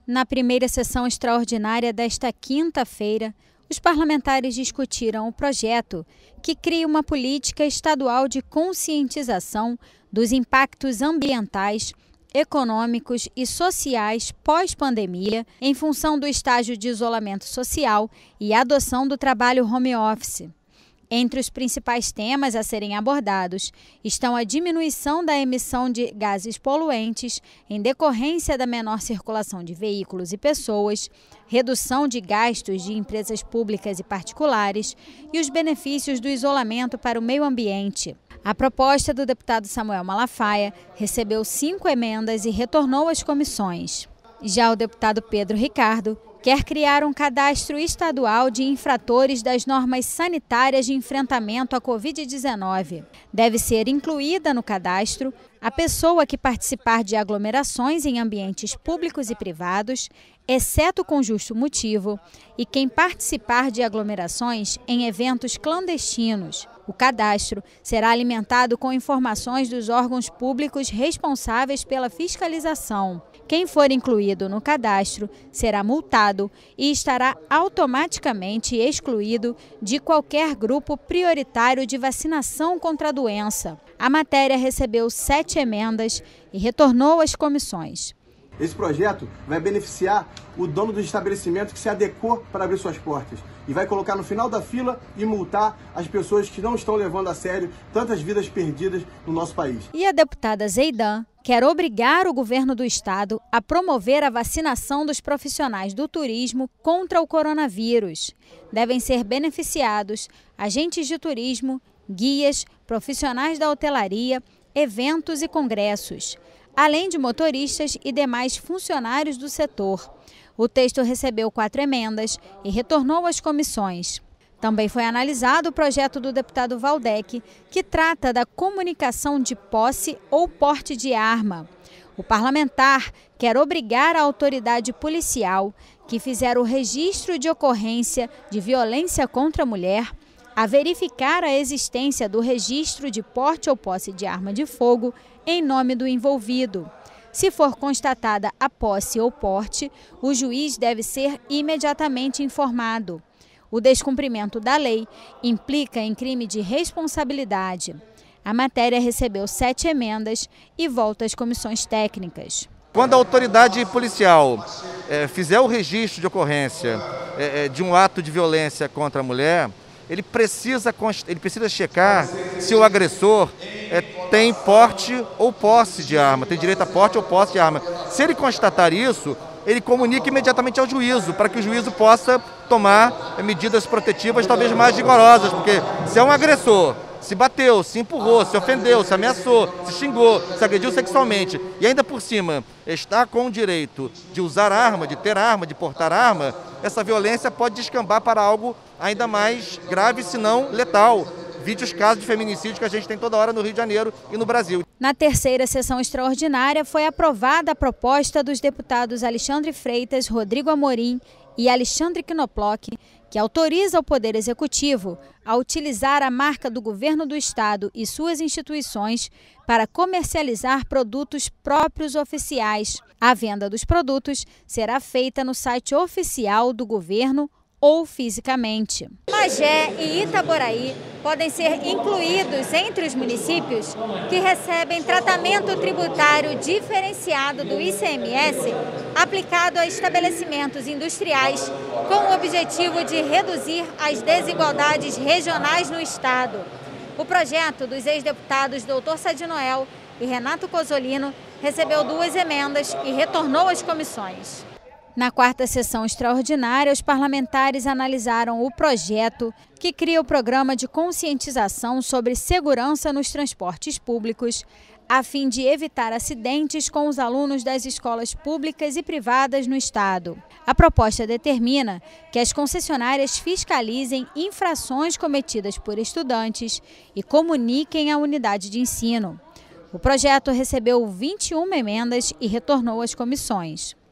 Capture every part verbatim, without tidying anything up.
Na primeira sessão extraordinária desta quinta-feira, os parlamentares discutiram o projeto que cria uma política estadual de conscientização dos impactos ambientais, econômicos e sociais pós-pandemia em função do estágio de isolamento social e adoção do trabalho home office. Entre os principais temas a serem abordados estão a diminuição da emissão de gases poluentes em decorrência da menor circulação de veículos e pessoas, redução de gastos de empresas públicas e particulares e os benefícios do isolamento para o meio ambiente. A proposta do deputado Samuel Malafaia recebeu cinco emendas e retornou às comissões. Já o deputado Pedro Ricardo quer criar um cadastro estadual de infratores das normas sanitárias de enfrentamento à covid dezenove. Deve ser incluída no cadastro a pessoa que participar de aglomerações em ambientes públicos e privados, exceto com justo motivo, e quem participar de aglomerações em eventos clandestinos. O cadastro será alimentado com informações dos órgãos públicos responsáveis pela fiscalização. Quem for incluído no cadastro será multado e estará automaticamente excluído de qualquer grupo prioritário de vacinação contra a doença. A matéria recebeu sete emendas e retornou às comissões. Esse projeto vai beneficiar o dono do estabelecimento que se adequou para abrir suas portas e vai colocar no final da fila e multar as pessoas que não estão levando a sério tantas vidas perdidas no nosso país. E a deputada Zeidan quer obrigar o governo do estado a promover a vacinação dos profissionais do turismo contra o coronavírus. Devem ser beneficiados agentes de turismo, guias, profissionais da hotelaria, eventos e congressos, além de motoristas e demais funcionários do setor. O texto recebeu quatro emendas e retornou às comissões. Também foi analisado o projeto do deputado Valdec, que trata da comunicação de posse ou porte de arma. O parlamentar quer obrigar a autoridade policial que fizer o registro de ocorrência de violência contra a mulher a verificar a existência do registro de porte ou posse de arma de fogo em nome do envolvido. Se for constatada a posse ou porte, o juiz deve ser imediatamente informado. O descumprimento da lei implica em crime de responsabilidade. A matéria recebeu sete emendas e volta às comissões técnicas. Quando a autoridade policial é, fizer o registro de ocorrência é, de um ato de violência contra a mulher, ele precisa, ele precisa checar se o agressor é, tem porte ou posse de arma, tem direito a porte ou posse de arma. Se ele constatar isso, ele comunica imediatamente ao juízo, para que o juízo possa tomar medidas protetivas talvez mais rigorosas, porque se é um agressor, se bateu, se empurrou, se ofendeu, se ameaçou, se xingou, se agrediu sexualmente e ainda por cima está com o direito de usar arma, de ter arma, de portar arma, essa violência pode descambar para algo ainda mais grave, se não letal. Vide os casos de feminicídio que a gente tem toda hora no Rio de Janeiro e no Brasil. Na terceira sessão extraordinária foi aprovada a proposta dos deputados Alexandre Freitas, Rodrigo Amorim e Alexandre Knoploch, que autoriza o Poder Executivo a utilizar a marca do Governo do Estado e suas instituições para comercializar produtos próprios oficiais. A venda dos produtos será feita no site oficial do governo ou fisicamente. Magé e Itaboraí podem ser incluídos entre os municípios que recebem tratamento tributário diferenciado do I C M S aplicado a estabelecimentos industriais com o objetivo de reduzir as desigualdades regionais no estado. O projeto dos ex-deputados doutor Sadi Noel e Renato Cozzolino recebeu duas emendas e retornou às comissões. Na quarta sessão extraordinária, os parlamentares analisaram o projeto que cria o programa de conscientização sobre segurança nos transportes públicos, a fim de evitar acidentes com os alunos das escolas públicas e privadas no estado. A proposta determina que as concessionárias fiscalizem infrações cometidas por estudantes e comuniquem à unidade de ensino. O projeto recebeu vinte e uma emendas e retornou às comissões.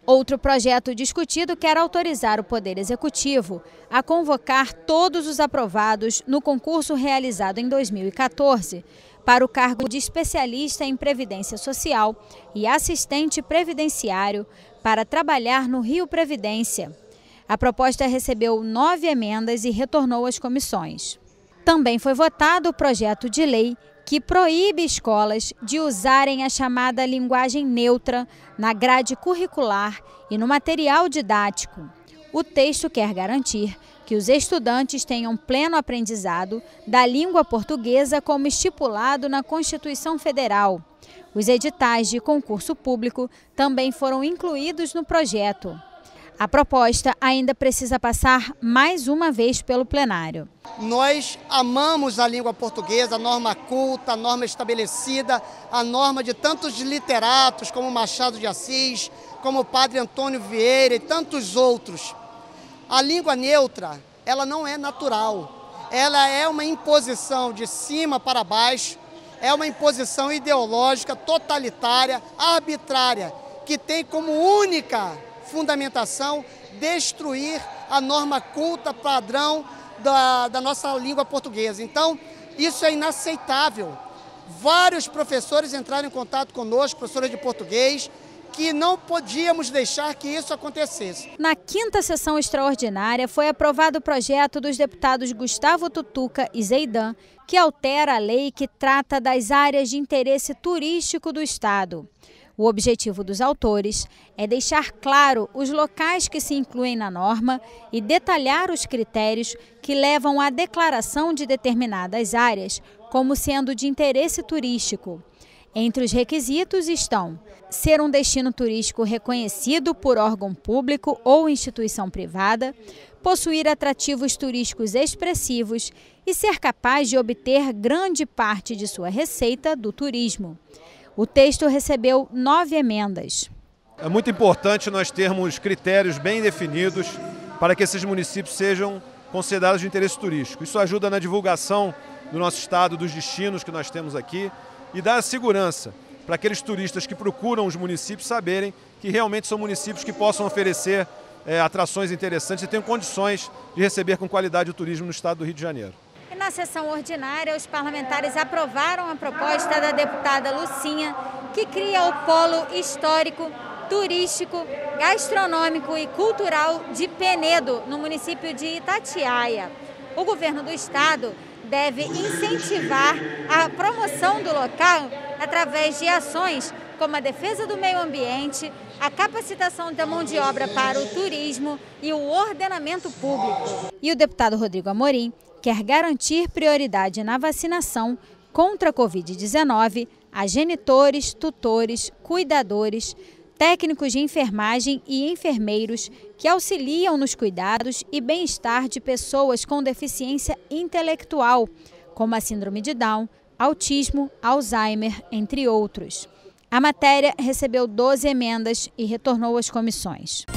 Outro projeto discutido quer autorizar o Poder Executivo a convocar todos os aprovados no concurso realizado em dois mil e quatorze para o cargo de especialista em Previdência Social e assistente previdenciário para trabalhar no Rio Previdência. A proposta recebeu nove emendas e retornou às comissões. Também foi votado o projeto de lei que proíbe escolas de usarem a chamada linguagem neutra na grade curricular e no material didático. O texto quer garantir que os estudantes tenham pleno aprendizado da língua portuguesa como estipulado na Constituição Federal. Os editais de concurso público também foram incluídos no projeto. A proposta ainda precisa passar mais uma vez pelo plenário. Nós amamos a língua portuguesa, a norma culta, a norma estabelecida, a norma de tantos literatos como Machado de Assis, como o Padre Antônio Vieira e tantos outros. A língua neutra, ela não é natural, ela é uma imposição de cima para baixo, é uma imposição ideológica, totalitária, arbitrária, que tem como única fundamentação destruir a norma culta padrão da, da nossa língua portuguesa. Então, isso é inaceitável. Vários professores entraram em contato conosco, professores de português, que não podíamos deixar que isso acontecesse. Na quinta sessão extraordinária foi aprovado o projeto dos deputados Gustavo Tutuca e Zeidan, que altera a lei que trata das áreas de interesse turístico do Estado. O objetivo dos autores é deixar claro os locais que se incluem na norma e detalhar os critérios que levam à declaração de determinadas áreas como sendo de interesse turístico. Entre os requisitos estão ser um destino turístico reconhecido por órgão público ou instituição privada, possuir atrativos turísticos expressivos e ser capaz de obter grande parte de sua receita do turismo. O texto recebeu nove emendas. É muito importante nós termos critérios bem definidos para que esses municípios sejam considerados de interesse turístico. Isso ajuda na divulgação do nosso estado, dos destinos que nós temos aqui e dá segurança para aqueles turistas que procuram os municípios saberem que realmente são municípios que possam oferecer é, atrações interessantes e tenham condições de receber com qualidade o turismo no estado do Rio de Janeiro. Na sessão ordinária, os parlamentares aprovaram a proposta da deputada Lucinha, que cria o polo histórico, turístico, gastronômico e cultural de Penedo, no município de Itatiaia. O governo do estado deve incentivar a promoção do local através de ações como a defesa do meio ambiente, a capacitação da mão de obra para o turismo e o ordenamento público. E o deputado Rodrigo Amorim quer garantir prioridade na vacinação contra a covid dezenove a genitores, tutores, cuidadores, técnicos de enfermagem e enfermeiros que auxiliam nos cuidados e bem-estar de pessoas com deficiência intelectual, como a síndrome de Down, autismo, Alzheimer, entre outros. A matéria recebeu doze emendas e retornou às comissões.